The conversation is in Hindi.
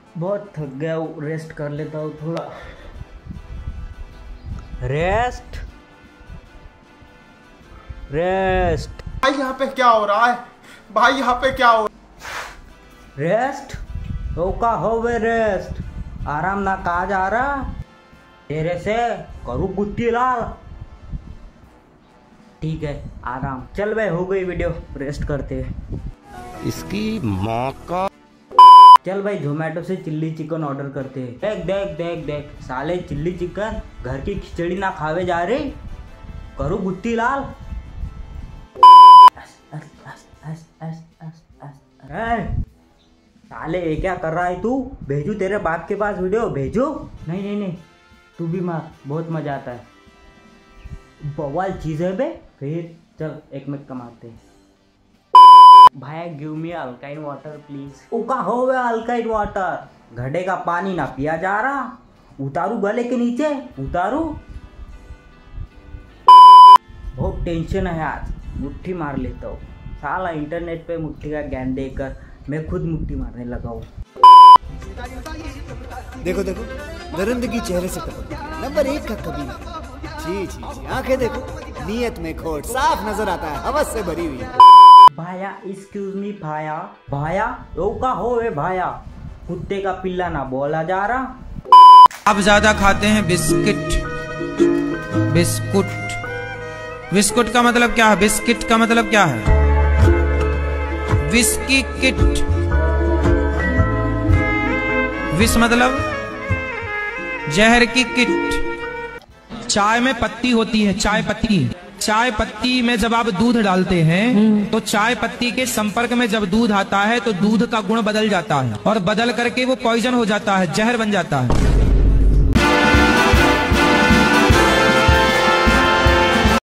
बहुत थक गया हूँ, रेस्ट कर लेता हूँ थोड़ा। रेस्ट रेस्ट भाई यहाँ पे क्या हो रहा है? भाई यहाँ पे क्या हो रेस्ट तो का हो वे रेस्ट। आराम ना कहा जा रहा तेरे से करूँ गुत्ती लाल। ठीक है आराम। चल भाई हो गई वीडियो, रेस्ट करते हैं। इसकी माँ का। चल भाई जोमेटो से चिल्ली चिकन ऑर्डर करते हैं। देख देख देख देख साले चिल्ली चिकन घर की खिचड़ी ना खावे जा रहे। करूँ गुत्ती लाल। साले ये क्या कर रहा है तू? भेजू तेरे बाप के पास वीडियो? भेजू? नहीं नहीं नहीं तू भी मार, बहुत मजा आता है। बवाल चीज है बे। फिर चल एक मिनट कमाते हैं। भाई गिव मी अल्काइन वाटर प्लीज। उका हो वे अल्काइन वाटर। घड़े का पानी ना पिया जा रहा। उतारू गले के नीचे उतारू। बहुत टेंशन है आज, मुट्ठी मार लेता हूँ। साला इंटरनेट पे मुट्ठी का ज्ञान देकर मैं खुद मुट्ठी मारने लगा हूँ। देखो देखो दरिंदगी चेहरे से टपक नंबर 1 का कबीर। जी जी जी आंखें देखो, नीयत में खोट साफ नजर आता है, हवस से भरी हुई। भाया एक्सक्यूज मी भाया। भाया तो का हो वे भाया। कुत्ते का पिल्ला ना बोला जा रहा। आप ज्यादा खाते हैं बिस्किट। बिस्कुट बिस्कुट का मतलब क्या है? बिस्किट का मतलब क्या है? विस्की किट। विस मतलब जहर की किट। चाय में पत्ती होती है, चाय पत्ती। चाय पत्ती में जब आप दूध डालते हैं तो चाय पत्ती के संपर्क में जब दूध आता है तो दूध का गुण बदल जाता है और बदल करके वो पॉइजन हो जाता है, जहर बन जाता है।